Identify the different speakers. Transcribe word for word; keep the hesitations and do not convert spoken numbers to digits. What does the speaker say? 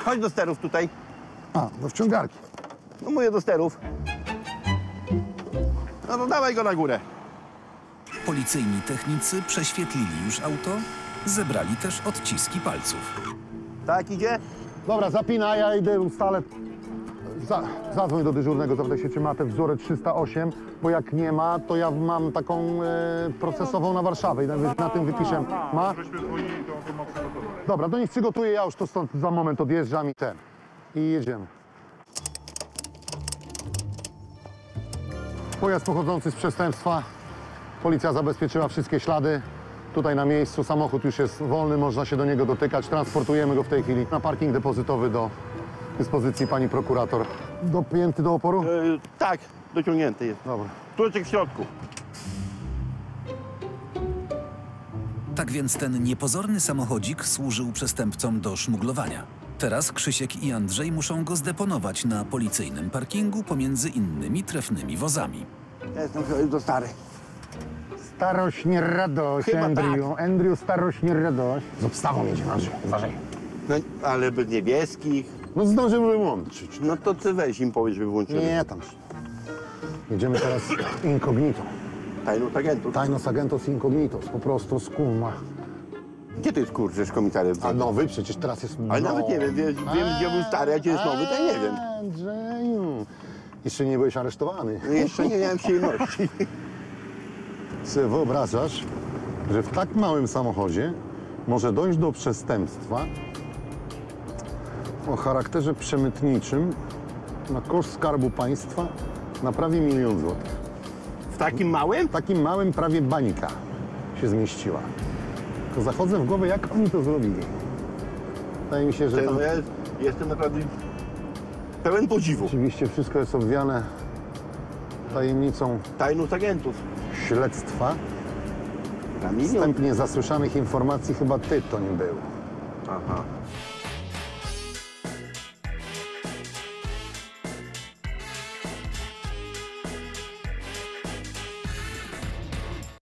Speaker 1: Chodź do sterów tutaj.
Speaker 2: A, do wciągarki.
Speaker 1: No mówię do sterów. No to dawaj go na górę.
Speaker 3: Policyjni technicy prześwietlili już auto, zebrali też odciski palców.
Speaker 1: Tak idzie?
Speaker 2: Dobra, zapina, ja idę ustalę. Za, zadzwoń do dyżurnego, zapytaj się, czy ma te wzory trzysta osiem, bo jak nie ma, to ja mam taką e, procesową na Warszawę i na, na tym wypiszę. Ma? Dobra, do nich przygotuję, ja już to stąd za moment odjeżdżam i ten. I jedziemy. Pojazd pochodzący z przestępstwa. Policja zabezpieczyła wszystkie ślady. Tutaj na miejscu samochód już jest wolny, można się do niego dotykać. Transportujemy go w tej chwili na parking depozytowy do dyspozycji pani prokurator. Dopięty do oporu?
Speaker 1: Yy, tak, dociągnięty jest.
Speaker 2: Dobra.
Speaker 1: Kluczyk w środku.
Speaker 3: Tak więc ten niepozorny samochodzik służył przestępcom do szmuglowania. Teraz Krzysiek i Andrzej muszą go zdeponować na policyjnym parkingu pomiędzy innymi trefnymi wozami.
Speaker 1: Ja jestem chyba już do stary.
Speaker 2: Starość, nie radość,
Speaker 1: Chyba
Speaker 2: Andrew.
Speaker 1: tak.
Speaker 2: Andrew, starość, nie radość. Z obstawą jedzie, Andrzej, uważaj.
Speaker 1: No, ale bez niebieskich.
Speaker 2: No zdążymy wyłączyć.
Speaker 1: No to ty weź im powiedz, żeby włączyli.
Speaker 2: Nie, tam. Jedziemy teraz incognito.
Speaker 1: Tajność agentów.
Speaker 2: Tajnos agentos incognitos, po prostu skuma.
Speaker 1: Gdzie to jest kurczę komisariat?
Speaker 2: A nowy? Przecież teraz jest
Speaker 1: Ale
Speaker 2: nowy.
Speaker 1: nawet nie wiem, wiem, wiem gdzie był stary, a gdzie jest nowy, to ja nie wiem.
Speaker 2: Andrzeju, jeszcze nie byłeś aresztowany.
Speaker 1: No jeszcze nie miałem przyjemności.
Speaker 2: Sobie wyobrażasz, że w tak małym samochodzie może dojść do przestępstwa o charakterze przemytniczym na koszt Skarbu Państwa na prawie milion złotych.
Speaker 1: W takim małym?
Speaker 2: W takim małym prawie bańka się zmieściła. To zachodzę w głowę, jak oni to zrobili. Wydaje mi się, że tam
Speaker 1: No ja jestem naprawdę pełen podziwu.
Speaker 2: oczywiście wszystko jest obwiane tajemnicą
Speaker 1: Tajność agentów.
Speaker 2: śledztwa.
Speaker 1: Na milion.
Speaker 2: Wstępnie zasłyszanych informacji chyba ty to nie był.
Speaker 1: Aha.